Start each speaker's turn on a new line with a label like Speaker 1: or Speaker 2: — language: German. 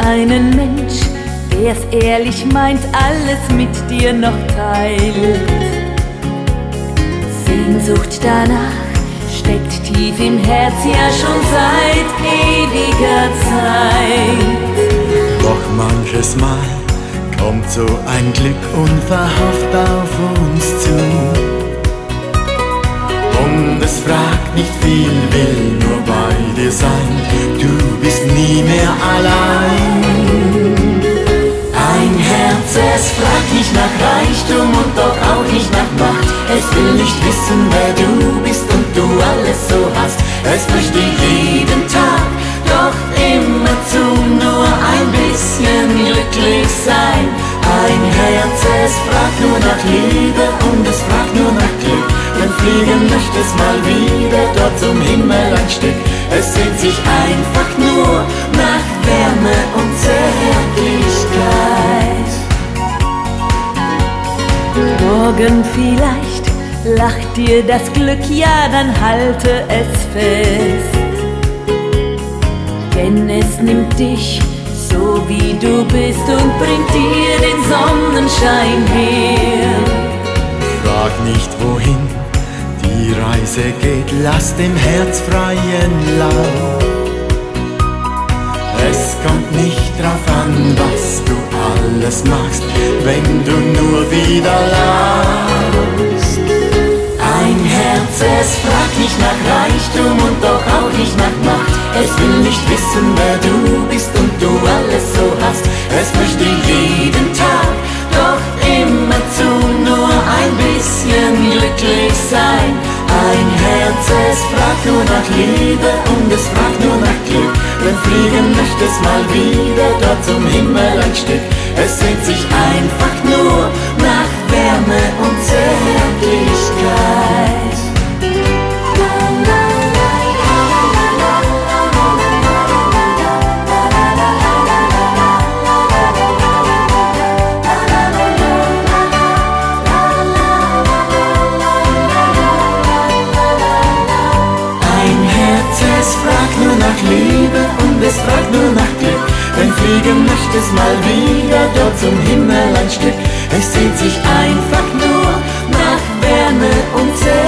Speaker 1: einen Mensch, der's ehrlich meint, alles mit dir noch teilt. Sehnsucht danach steckt tief im Herz, ja schon seit ewiger Zeit.
Speaker 2: Doch manches Mal kommt so ein Glück unverhofft auf uns zu. Und es fragt nicht viel, will nur bei dir sein, du bist nie mehr allein. Ein Herz, es fragt nicht nach Reichtum und doch auch nicht nach Macht. Es will nicht wissen, wer du bist und du alles so hast. Es möchte jeden Tag, doch immerzu nur ein bisschen glücklich sein. Ein Herz, es fragt nur nach Liebe und es fragt nur nach Glück. Denn fliegen möchte es mal wieder dort zum Himmel ein Stück. Es sehnt sich einfach nur nach Wärme und Zärtlichkeit. Morgen vielleicht lacht dir das Glück, ja dann halte es fest. Denn es nimmt dich so wie du bist und bringt dir den Sonnenschein her. Frag nicht wohin die Reise geht, lass dem Herz freien Lauf. Es kommt nicht drauf an, was du alles machst, wenn du nur wieder lachst. Ein Herz, es fragt nicht nach Reichtum und doch auch nicht nach Macht. Es will nicht wissen, wer du bist und du alles so hast. Es möchte jeden Tag, doch immerzu nur ein bisschen glücklich sein. Ein Herz, es fragt nur nach Liebe und es fragt nur nach Glück. Denn fliegen möchte es mal wieder dort zum Himmel ein Stück. Es sehnt sich einfach nur nach Wärme und Zärtlichkeit. Es fragt nur nach Liebe und es fragt nur nach Glück. Denn fliegen möchte es mal wieder dort zum Himmel ein Stück. Es sehnt sich einfach nur nach Wärme und Zärtlichkeit.